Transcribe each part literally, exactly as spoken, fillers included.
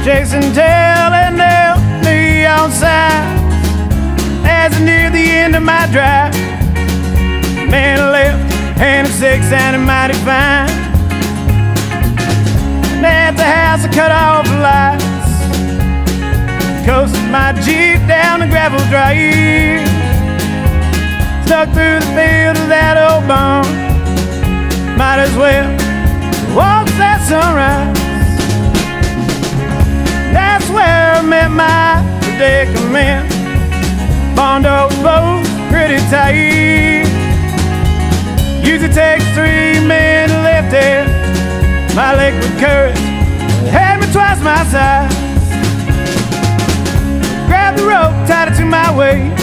chasing tail and nail me on sides. As I near the end of my drive, man left, hand of six sounded mighty fine. And at the house I cut off the lights, coasted my Jeep down the gravel drive, stuck through the field of that old barn. Might as well watch that sunrise. That's where I met my predicament. Bondo boat pretty tight. Usually takes three men to lift it. My liquid courage had me twice my size. Grabbed the rope, tied it to my waist,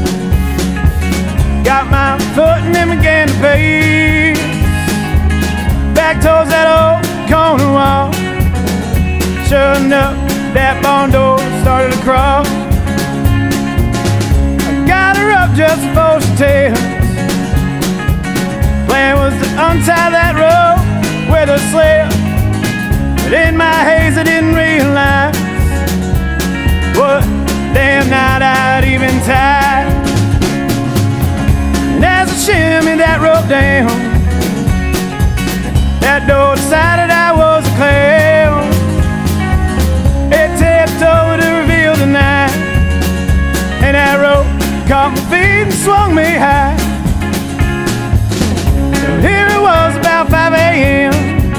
got my foot and then began to pace back towards that old corner wall. Sure enough, that barn door started to crawl. I got her up just before she tells. Plan was to untie that rope with a slip, but in my haze I didn't realize what damn night I'd even tied. And as I shimmied that rope down, that door decided I was a clown. It tipped over to reveal the night, and that rope caught my feet and swung me high. So here it was about five A M,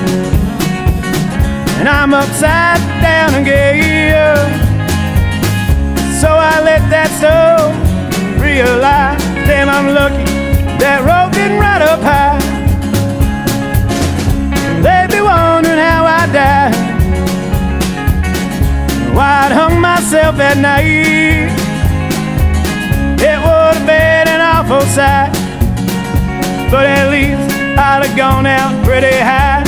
and I'm upside down again. So I let that stove realize, damn, I'm lucky that rope didn't ride up high. They'd be wondering how I died, why I'd hung myself at night. It would have been an awful sight, but at least I'd have gone out pretty high.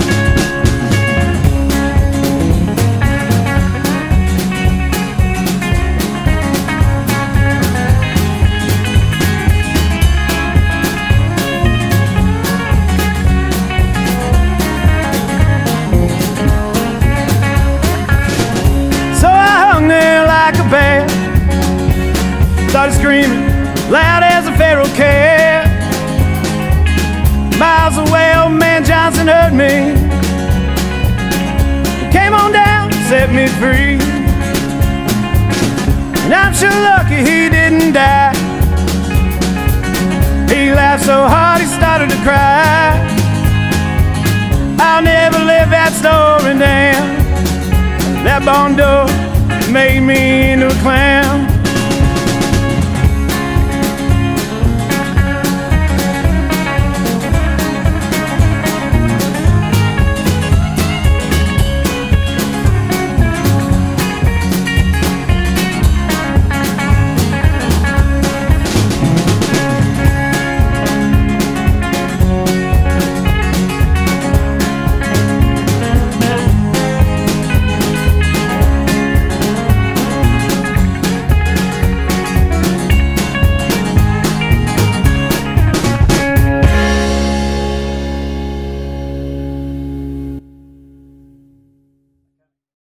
Started screaming loud as a feral cat. Miles away, old man Johnson heard me. He came on down, set me free, and I'm sure lucky he didn't die. He laughed so hard he started to cry. I'll never live that story down. That barn door made me into a clown.